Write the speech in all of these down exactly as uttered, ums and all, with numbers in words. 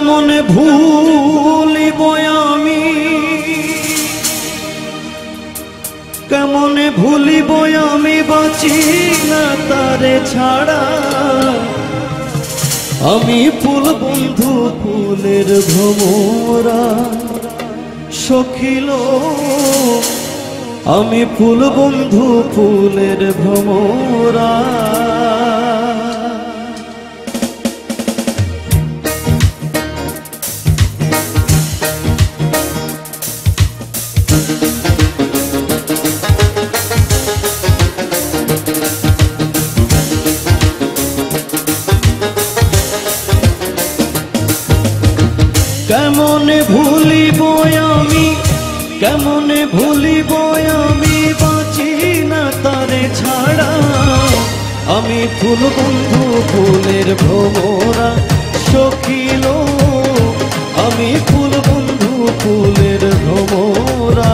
কেমনে ভুলিব আমি, কেমনে ভুলিব আমি বাঁচি না তারে ছাড়া। আমি ফুল বন্ধু ফুলের ভ্রমরা সখিল, আমি ফুল বন্ধু ফুলের ভ্রমরা। কেমনে ভুলিব আমি, কেমনে ভুলিব আমি বাঁচি না তারে ছাড়া। আমি ফুল বন্ধু ফুলের ভ্রমরা সখিল, আমি ফুল বন্ধু ফুলের ভ্রমরা।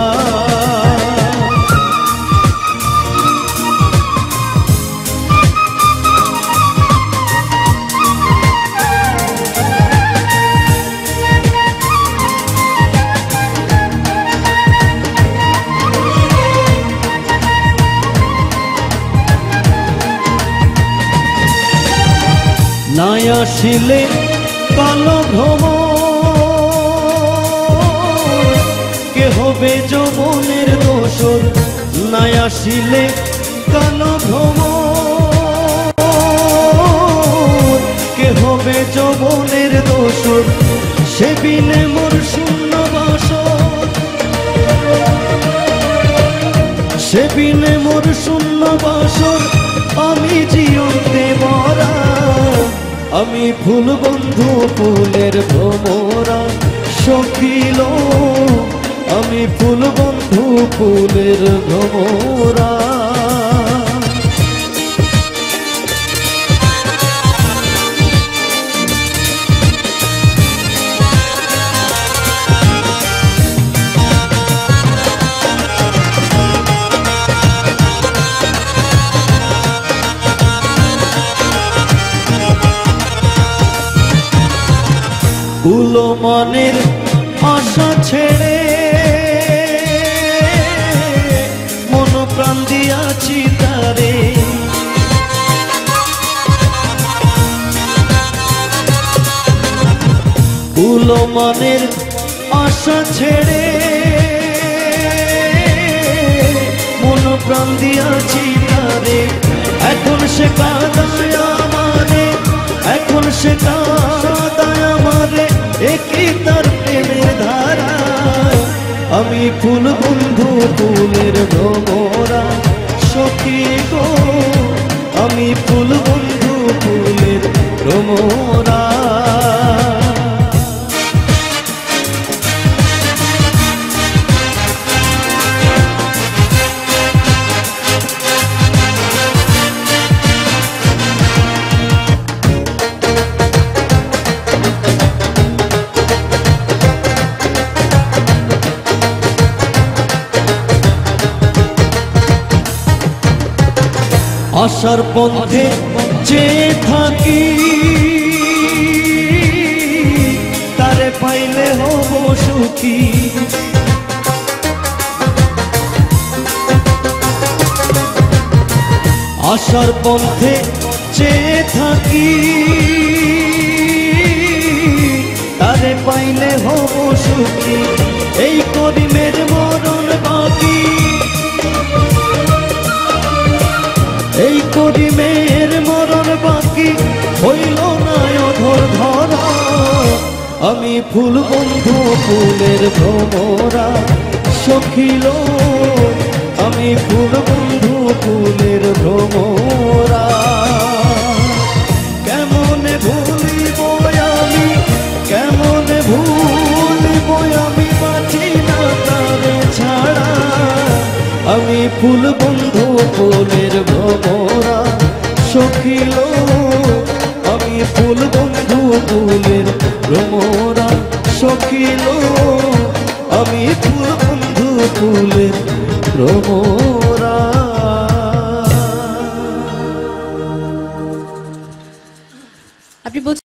নাই আসিলে কালো ভ্রমর, কে হবে যৌবনের দোসর। নাই আসিলে কালো ভ্রমর, কে হবে যৌবনের দোসর। সে বিনে মোর শূন্য বাসর, সে বিনে মোর শূন্য বাসর। আমি জীবনতে মরা, আমি ফুল বন্ধু ফুলের ভ্রমরা সখিল, আমি ফুল বন্ধু ফুলের ভ্রমরা। কুলো মনের আশা ছেড়ে মন প্রাণ দিয়াছি তারে। কুলো মনের আশা ছেড়ে মন প্রাণ দিয়াছি তারে। এখন সে কাঁদায় আমারে, এখন সে কাঁদায় আমারে, একই তার প্রেমের ধারা। আমি ফুল বন্ধু ফুলের ভ্রমরা সখী গো, আমি ফুল বন্ধু ফুলের ভ্রমরা। আশার পথে চেয়ে থাকি, তারে পাইলে হব সুখী। আশার পথে চেয়ে থাকি, তারে পাইলে হব সুখী। এই করিমের মরণ বাকি, এই করিমের মরণ বাকি, হইল না অধর ধরা। আমি ফুল বন্ধু ফুলের ভ্রমরা সখিল, আমি ফুল বন্ধু ফুলের ভ্রমরা। কেমনে ভুলিব আমি, কেমনে ভুলিব আমি বাঁচি না তারে ছাড়া। আমি ফুল বন্ধু ফুলের ভ্রমরা সখিল, আমি ফুল বন্ধু ফুলের ভ্রমরা সখিল, আমি ফুল বন্ধু ফুলের ভ্রমরা। আপনি